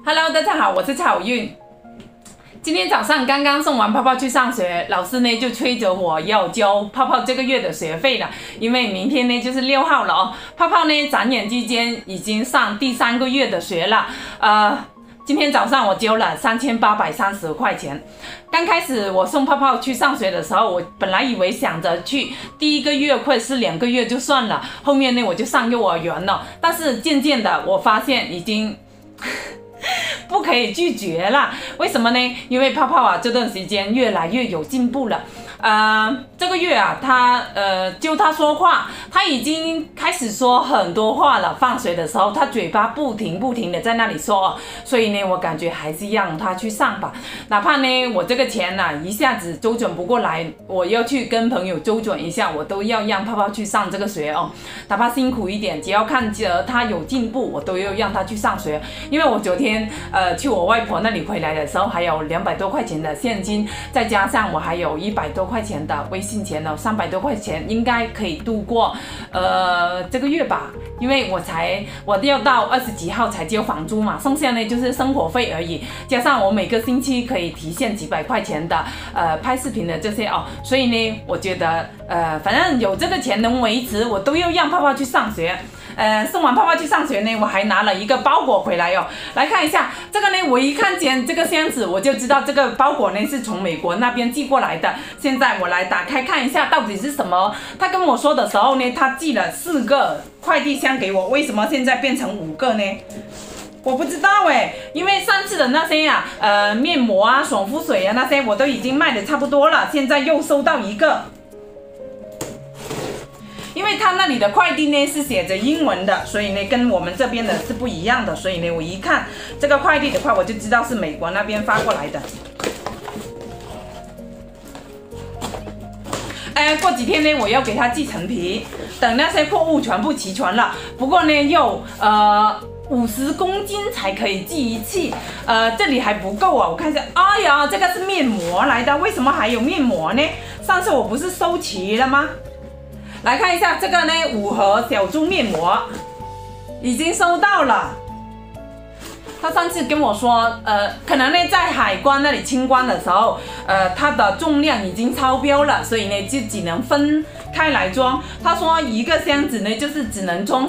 Hello， 大家好，我是蔡好运。今天早上刚刚送完泡泡去上学，老师呢就催着我要交泡泡这个月的学费了，因为明天呢就是6号了哦。泡泡呢转眼之间已经上第3个月的学了，今天早上我交了3830块钱。刚开始我送泡泡去上学的时候，我本来以为想着去第1个月或者是2个月就算了，后面呢我就上幼儿园了。但是渐渐的我发现已经不可以拒绝了。为什么呢？因为泡泡啊这段时间越来越有进步了。这个月啊，就他说话，他已经开始说很多话了。放学的时候，他嘴巴不停的在那里说，所以呢，我感觉还是让他去上吧。哪怕呢，我这个钱呢一下子周转不过来，我要去跟朋友周转一下，我都要让泡泡去上这个学哦。哪怕辛苦一点，只要看着他有进步，我都要让他去上学。因为我昨天去我外婆那里回来的时候，还有200多块钱的现金，再加上我还有100多块钱的微信钱哦，300多块钱应该可以度过这个月吧。因为我要到20几号才交房租嘛，剩下呢就是生活费而已，加上我每个星期可以提现几百块钱的拍视频的这些哦，所以呢我觉得反正有这个钱能维持，我都要让泡泡去上学。送完泡泡去上学呢，我还拿了一个包裹回来哦。来看一下这个呢，我一看见这个箱子，我就知道这个包裹呢是从美国那边寄过来的。现在我来打开看一下到底是什么。他跟我说的时候呢，他寄了4个快递箱给我，为什么现在变成5个呢？我不知道因为上次的那些面膜啊、爽肤水啊那些我都已经卖的差不多了，现在又收到1个。因为他那里的快递呢是写着英文的，所以呢跟我们这边的是不一样的，所以呢我一看这个快递的话，我就知道是美国那边发过来的。过几天呢我要给他寄成皮，等那些货物全部齐全了。不过呢又50公斤才可以寄一次，这里还不够啊！我看一下，哎呀，这个是面膜来的，为什么还有面膜呢？上次我不是收齐了吗？来看一下这个呢，5盒小猪面膜已经收到了。他上次跟我说，可能呢在海关那里清关的时候，它的重量已经超标了，所以呢就只能分开来装。他说一个箱子呢就是只能装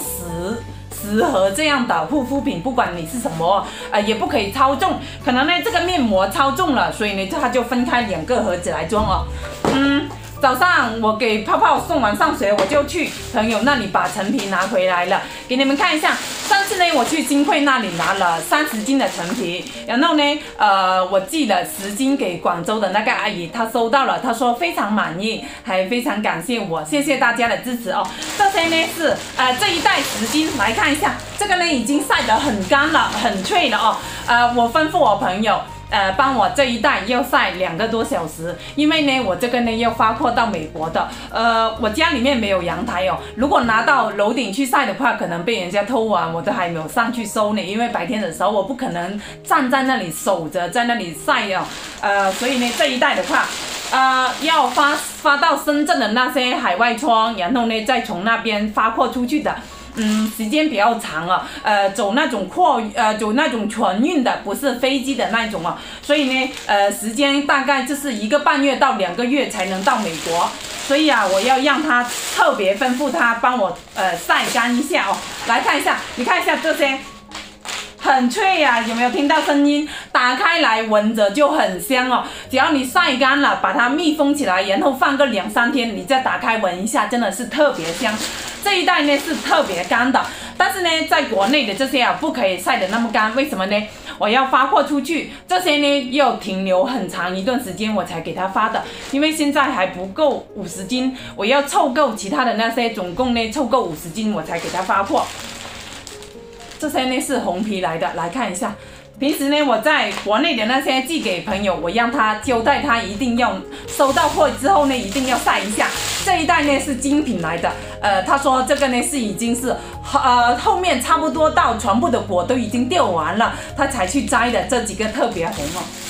10盒这样的护肤品，不管你是什么，也不可以超重。可能呢这个面膜超重了，所以呢他就分开2个盒子来装哦。早上我给泡泡送完上学，我就去朋友那里把陈皮拿回来了，给你们看一下。上次呢我去新会那里拿了30斤的陈皮，然后呢我寄了10斤给广州的那个阿姨，她收到了，她说非常满意，还非常感谢我，谢谢大家的支持哦。这些呢是这一袋10斤，来看一下，这个呢已经晒得很干了，很脆了哦。我吩咐我朋友。帮我这一袋要晒2个多小时，因为呢，我这个呢要发货到美国的。我家里面没有阳台哦，如果拿到楼顶去晒的话，可能被人家偷完，我都还没有上去收呢。因为白天的时候我不可能站在那里守着，在那里晒哦。所以呢，这一袋的话，要发到深圳的那些海外窗，然后呢再从那边发货出去的。时间比较长啊，走那种船运的，不是飞机的那种啊，所以呢，时间大概就是1个半月到2个月才能到美国，所以啊，我要让他特别吩咐他帮我晒干一下哦。来看一下，你看一下这些。很脆呀，有没有听到声音？打开来闻着就很香哦。只要你晒干了，把它密封起来，然后放个2、3天，你再打开闻一下，真的是特别香。这一袋呢是特别干的，但是呢，在国内的这些不可以晒得那么干，为什么呢？我要发货出去，这些呢要停留很长一段时间我才给他发的，因为现在还不够50斤，我要凑够其他的那些，总共呢凑够50斤我才给他发货。这些呢是红皮来的，来看一下。平时呢，我在国内的那些寄给朋友，我让他交代他一定要收到货之后呢，一定要晒一下。这一袋呢是精品来的，他说这个呢是已经是后面差不多到全部的果都已经掉完了，他才去摘的，这几个特别红哦。